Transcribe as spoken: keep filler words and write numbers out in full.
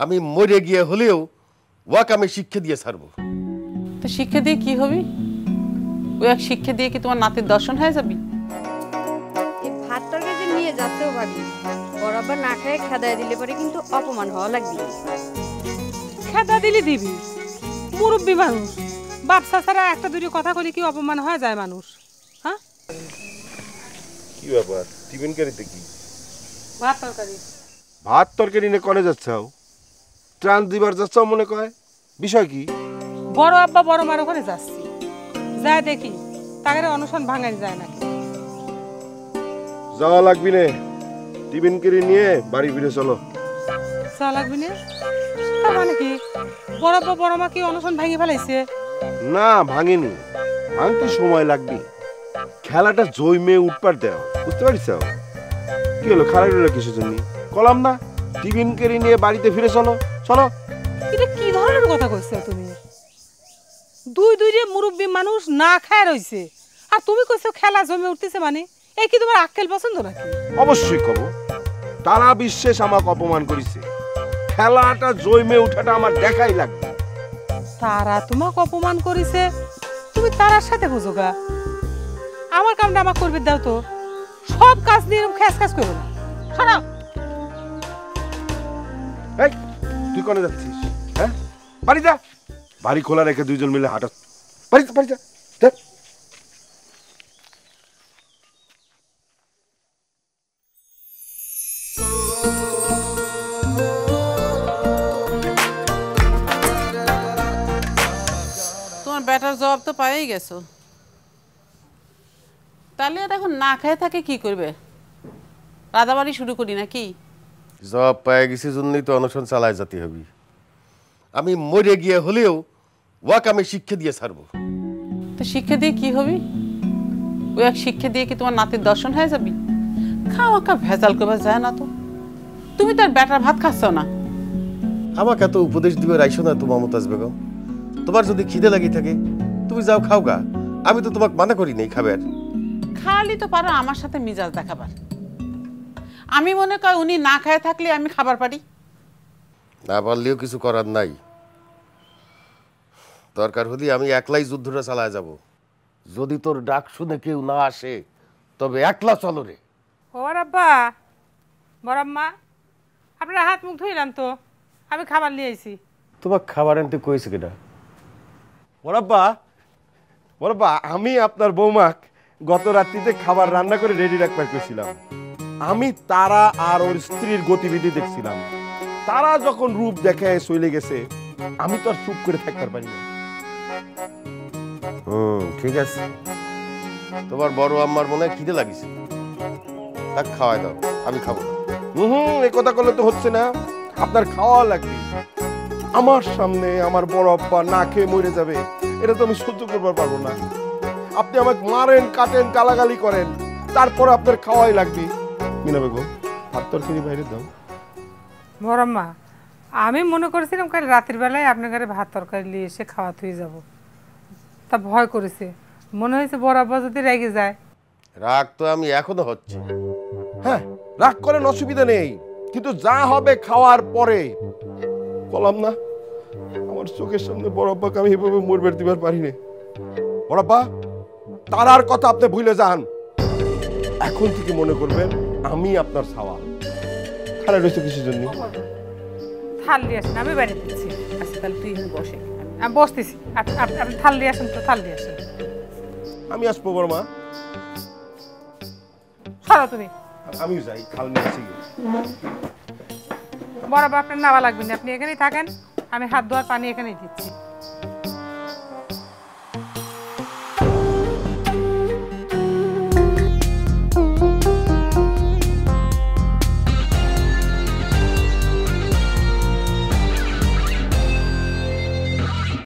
আমি মরে গিয়ে হলেও ওয়াকে আমি শিক্ষা দিয়ে ছাড়বো। তো শিক্ষা দিয়ে কি হবে? ওই এক শিক্ষা দিয়ে কি তোমার নাতির দর্শন হয়ে যাবি? এই ভাত তরকারি নিয়ে যাচ্ছেও ভাবি, বরাবর না খেয়ে খেদায় দিলে পরে কিন্তু অপমান হওয়া লাগবে। খেদা দিলে দিবি, মুরব্বী মানুষ, বাপসা ছাড়া একটা দুটো কথা বলে কি অপমান হয়ে যায় মানুষ? হ্যাঁ কি ব্যাপার, টিফিন কারিতে কি? ভাত তরকারি। ভাত তরকারি নিয়ে কনে যাচ্ছাও? ত্রাণ দিবার যাচ্ছাও মনে কয়? বিষয় কি? বড় আব্বা বড় মার ওখানে যাচ্ছি, যায় দেখি তাকে অনুষ্ঠান ভাঙাই যায় নাকি। যাওয়া লাগবি নে, টিফিন কারি নিয়ে বাড়ি ফিরে চলো। যাওয়া লাগবি না? তার মানে কি বড় আব্বা বড় মা কি অনুষ্ঠান ভাঙিয়ে ফেলাইছে? না ভাঙেনি, ভাঙতে সময় লাগবে। খেলাটা জমে উঠপার দেও, বুঝতে পারিস? কি হলো খারাপ হলো কিসের জন্য? কলাম না টিফিন কারি নিয়ে বাড়িতে ফিরে চলো। চলো। এটা কি ধরনের কথা কইছো তুমি? দুই দুই যে মুরব্বী মানুষ না খায় রইছে আর তুমি কইছো খেলা জমে উঠতেছে, মানে এই কি তোমার আক্কেল পছন্দ নাকি? অবশ্যই কব, তারা বিশ্বাস আমাকে অপমান করেছে, খেলাটা জমে উঠাটা আমার দেখাই লাগবে। তারা তোমাকে অপমান করেছে, তুমি তারার সাথে বুঝো গা। আমার কামটা আমাকে করবে দাও তো, সব কাজ নিয়ে এরকম খ্যাস খ্যাস করো না। শোনো, এই তুই কোনে যাচ্ছিস? হ্যাঁ বাড়ি যা, বাড়ি খোলা রেখে দুইজন মিলে হাঁটা। বাড়ি বাড়ি যা। তোমার ব্যাটার জবাব তো পাইই গেছো, তাহলে এখন না খেয়ে থাকে কি করবে? রাধাবাড়ি শুরু করি নাকি? জবাব পায়ে গেছি জন্যই তো অনশন চালায় যেতে হবে। আমি মরে গিয়ে হলেও ওয়াকে আমি শিক্ষা দিয়ে ছাড়বো। তো শিক্ষা দিয়ে কি হবে? ওই এক শিক্ষা দিয়ে কি তোমার নাতির দর্শন হয়ে যাবি? খাওয়া কা ভেজাল করবার যায় না তো। তুমি তার ব্যাটার ভাত খাচ্ছ না। আমাকে এত উপদেশ দিবে রাইসো না তো মমতাজ বেগম। তোমার যদি খিদে লাগি থাকে তুমি যাও খাও গা, আমি তো তোমাকে মানা করি নাই খাবার। খালি তো পারো আমার সাথে মিজাজ দেখাবার। আমি মনে করি উনি না খায় থাকলে আমি খাবার পারি। না পারলেও কিছু করার নাই। দরকার হলে আমি একলাই যুদ্ধটা চালায় যাব। যদি তোর ডাক শুনে কেউ না আসে তবে একলা চলো রে। ওর আব্বা বড়াম্মা, আপনারা হাত মুখ ধুইলাম তো, আমি খাবার নিয়ে আইছি। তোমার খাবার আনতে কইছে কেটা? বড়াব্বা, বড়াব্বা আমি আপনার বৌমাক গত রাত্রিতে খাবার রান্না করে রেডি রাখবার কইছিলাম। আমি তারা আর ওর স্ত্রীর গতিবিধি দেখছিলাম। তারা যখন রূপ দেখে চলে গেছে, আমি তো আর চুপ করে থাকতে পারি না। হুম ঠিক আছে, তোমার বড় আম্মার মনে হয় খিদে লাগিছে, তাক খাওয়াই দাও, আমি খাবো। হুম হুম এই কথা বললে তো হচ্ছে না, আপনার খাওয়া লাগবে। আমার সামনে আমার বড় আব্বা না খেয়ে মরে যাবে, এটা তো আমি সহ্য করবার পারবো না। আপনি আমাকে মারেন, কাটেন, গালাগালি করেন, তারপর আপনার খাওয়াই লাগবে। মিনা বেগম ভাত তরকারি বাইরে দাও। বড়াম্মা, আমি মনে করেছিলাম কাল রাতের বেলায় আপনার ঘরে ভাত তরকারি নিয়ে এসে খাওয়া থুয়ে যাব, তা ভয় করেছে। মনে হয়েছে বড় আব্বা যদি রেগে যায়। রাগ তো আমি এখনো হচ্ছে। হ্যাঁ রাগ করেন, অসুবিধা নেই, কিন্তু যা হবে খাওয়ার পরে। বললাম না আমার চোখের সামনে বড় আব্বাকে আমি এভাবে মরবে দিবার পারি না। বড় আব্বা তারার কথা আপনি ভুলে যান, এখন থেকে মনে করবেন আমি আপনার ছাওয়া। খারাপ রয়েছে কিসের জন্য? থাল দিয়ে আসেন, আমি বাইরে দিচ্ছি। আচ্ছা তাহলে তুই বসে। আমি বসতেছি, আপনি থাল দিয়ে আসেন তো, থাল দিয়ে আসেন। আমি আসবো বড় মা। ছাড়ো তুমি। আমিও যাই, খাল নিয়ে আসি। বড় আব্বা আপনার নাওয়া লাগবে না, আপনি এখানেই থাকেন, আমি হাত ধোয়ার পানি এখানেই দিচ্ছি।